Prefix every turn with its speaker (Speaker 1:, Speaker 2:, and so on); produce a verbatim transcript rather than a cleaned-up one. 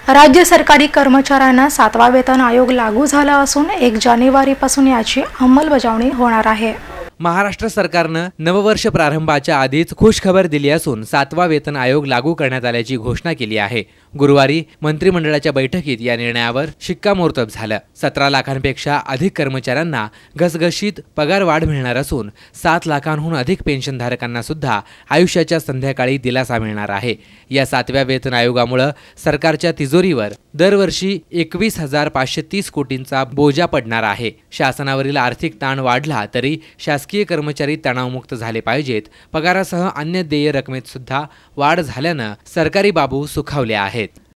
Speaker 1: राज्य सरकारी कर्मचाऱ्यांना सातवा वेतन आयोग लागू झाला असून एक जानेवारीपासून याची अंमलबजावणी होणार आहे।
Speaker 2: महाराष्ट्र सरकारनं नववर्ष प्रारंभाच्या आधीच खुशखबर दिली असून सातवा वेतन आयोग लागू करण्यात आल्याची घोषणा केली आहे। गुरुवारी मंत्रिमंडळाच्या बैठकीत या निर्णयावर शिक्कामोर्तब झालं। सतरा लाखांपेक्षा अधिक कर्मचाऱ्यांना घसघशीत पगार वाढ मिळणार असून सात लाखांहून अधिक पेन्शनधारकांना सुद्धा आयुष्याच्या संध्याकाळी दिलासा मिळणार आहे। या सातव्या वेतन आयोगामुळे सरकारच्या तिजोरीवर दरवर्षी एकवीस हजार पाचशे तीस कोटींचा बोजा पडणार आहे। शासनावरील आर्थिक ताण वाढला तरी शासकीय कर्मचारी तणावमुक्त झाले पाहिजेत। पगारासह अन्य देय रकमेत सुद्धा वाढ झाल्यानं सरकारी बाबू सुखावले आहेत।